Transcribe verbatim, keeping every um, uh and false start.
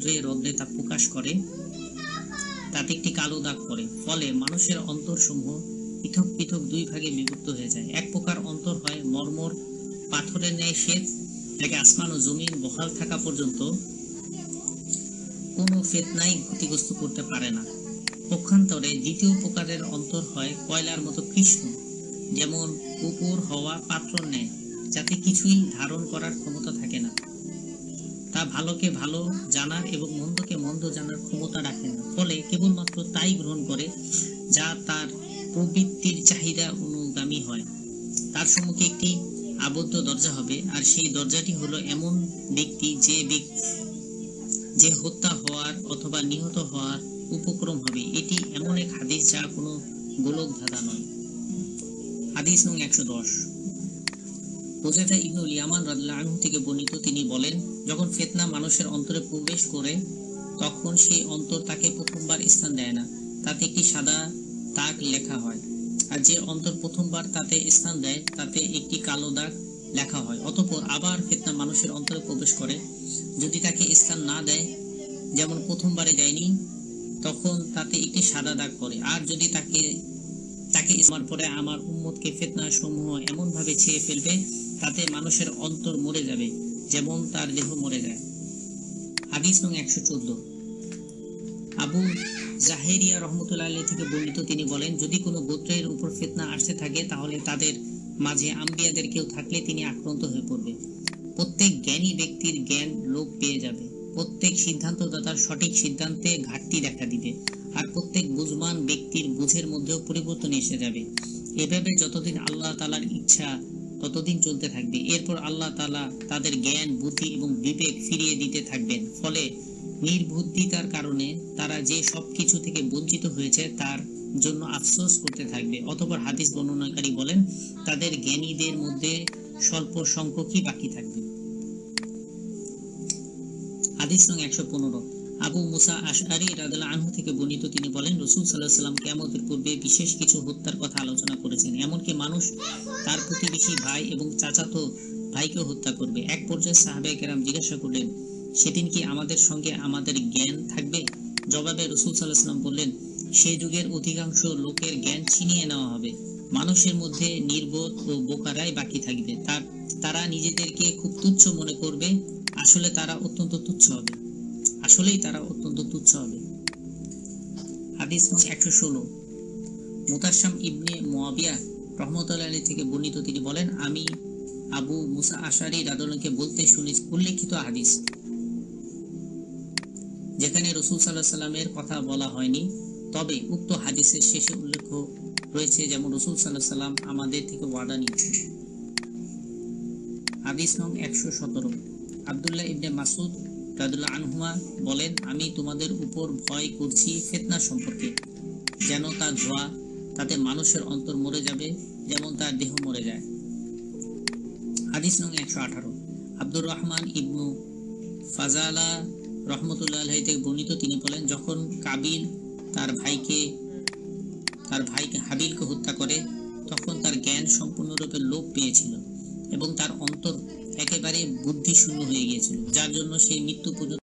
রৌদ্রে রৌদ্রে তা প্রকাশ করে, তাতে একটি কালো দাগ পড়ে। ফলে মানুষের অন্তরসমূহ পৃথক পৃথক দুই ভাগে বিভক্ত হয়ে যায়। এক প্রকার অন্তর হয় মর্মর পাথরের ন্যায় শ্বেত, যাকে আসমান ও জমিন বহাল থাকা পর্যন্ত কোনো ফিতনাই ক্ষতিগ্রস্ত করতে পারে না। পক্ষান্তরে দ্বিতীয় প্রকারের অন্তর হয় কয়লার মতো কৃষ্ণ, যেমন উপর হওয়া পাত্র ন্যায়, যাতে কিছুই ধারণ করার ক্ষমতা থাকে না। তা ভালোকে ভালো জানার এবং মন্দকে মন্দ জানার ক্ষমতা রাখে না। ফলে কেবলমাত্র তাই গ্রহণ করে যা তার প্রবৃত্তির চাহিদা অনুগামী হয়। তার সম্মুখে একটি আবদ্ধ দরজা হবে, আর সেই দরজাটি হলো এমন ব্যক্তি যে যে হত্যা হওয়ার অথবা নিহত হওয়ার উপক্রম হবে। এটি এমন এক হাদিস যা কোনো গোলক ধাঁধা নয়। হাদিস নং একশো দশ। হুযায়ফা ইবনুল ইয়ামান রাদিয়াল্লাহু আনহু থেকে বর্ণিত, তিনি বলেন, যখন ফিতনা মানুষের অন্তরে প্রবেশ করে তখন সেই অন্তর তাকে প্রথমবার স্থান দেয় না, তাতে একটি সাদা দাগ লেখা হয়। আর যে অন্তর প্রথমবার তাতে স্থান দেয় তাতে একটি কালো দাগ লেখা হয়। অতঃপর আবার ফিতনা মানুষের অন্তরে প্রবেশ করে, যদি তাকে স্থান না দেয়, যেমন প্রথমবারে দেয়নি, তখন তাতে একটি সাদা দাগ পড়ে। আর যদি তাকে তাকে ইসমার পরে আমার উম্মতকে ফিতনা সমূহ এমন ভাবে ছেয়ে ফেলবে, তাতে মানুষের অন্তর মরে যাবে যেমন তার দেহ মরে যায়। হাদিস নং একশো চোদ্দ। আবু জাহেরিয়া রহমতুল্লাহ আলাইহি থেকে বর্ণিত, তিনি বলেন, যদি কোনো গোত্রের উপর ফিতনা আসতে থাকে তাহলে তাদের মাঝে আম্বিয়াদের কেউ থাকলে তিনি আক্রান্ত হয়ে পড়বে। প্রত্যেক জ্ঞানী ব্যক্তির জ্ঞান লোপ পেয়ে যাবে, প্রত্যেক সিদ্ধান্তদাতার সঠিক সিদ্ধান্তে ঘাটতি দেখা দিবে, আর প্রত্যেক বুঝমান ব্যক্তির বুঝের মধ্যেও পরিবর্তন এসে যাবে। এভাবে যতদিন আল্লাহ তাআলার ইচ্ছা ততদিন চলতে থাকবে। এরপর আল্লাহ তাআলা তাদের জ্ঞান, বুদ্ধি এবং বিবেক ফিরিয়ে দিতে থাকবেন। ফলে নির্বুদ্ধিতার কারণে তারা যে সবকিছু থেকে বঞ্চিত হয়েছে তার জন্য আফসোস করতে থাকবে। অতঃপর হাদিস বর্ণনাকারী বলেন, তাদের জ্ঞানীদের মধ্যে স্বল্প সংখ্যকই বাকি থাকবে। হাদিস নং একশো পনেরো। আবু মুসা আশআরী রাদিয়াল্লাহু আনহু থেকে বর্ণিত, তিনি বলেন, রাসূল সাল্লাল্লাহু আলাইহি ওয়াসাল্লাম কিয়ামতের পূর্বে বিশেষ কিছু হত্যার কথা আলোচনা করেছেন। এমনকি মানুষ তার প্রতিবেশী ভাই এবং চাচাতো ভাইকে হত্যা করবে। এক পর্যায়ে সাহাবায়ে কেরাম জিজ্ঞাসা করলেন, সেদিন কি আমাদের সঙ্গে আমাদের জ্ঞান থাকবে? জবাবে রাসূল সাল্লাল্লাহু আলাইহি ওয়াসাল্লাম বললেন, সেই যুগের অধিকাংশ লোকের জ্ঞান ছিনিয়ে নেওয়া হবে। মানুষের মধ্যে নির্বোধ ও বোকারাই বাকি থাকবে। তার তারা নিজেদেরকে খুব তুচ্ছ মনে করবে, আসলে তারা অত্যন্ত তুচ্ছ হবে আসলেই তারা অত্যন্ত তুচ্ছ হবে। হাদিস নং একশো ষোলো। মুতাশাম ইবনে মুয়াবিয়া রহমতুল্লাহ আলাইহি থেকে বর্ণিত, তিনি বলেন, আমি আবু মুসা আশআরী রাদিয়াল্লাহু আনহু বলতে শুনেছি, উল্লেখিত হাদিস যেখানে রাসূল সাল্লাল্লাহু আলাইহি ওয়াসাল্লামের কথা বলা হয়নি, তবে উক্ত হাদিসের শেষে উল্লেখ রয়েছে যেমন রাসূল সাল্লাল্লাহু আলাইহি ওয়াসাল্লাম আমাদের থেকে ওয়াদা নিয়েছেন। হাদিস নং একশো সতেরো। আব্দুল্লাহ ইবনে মাসউদ রাদিয়াল্লাহু আনহুমা বলেন, আমি তোমাদের উপর ভয় করছি ফিতনা সম্পর্কে, যেন তা ধোঁয়া, তাতে মানুষের অন্তর মরে যাবে যেমন তার দেহ মরে যায়। হাদিস নং একশো আঠারো। আব্দুর রহমান ইবনু ফাজালা রহমতুল্লাহ আলাইহি থেকে বর্ণিত, তিনি বলেন, যখন কাবিল তার ভাইকে তার ভাইকে হাবিলকে হত্যা করে তখন তার জ্ঞান সম্পূর্ণরূপে লোপ পেয়েছিল এবং তার অন্তর একেবারে বুদ্ধি শূন্য হয়ে গিয়েছিল, যার জন্য সে মৃত্যু পর্যন্ত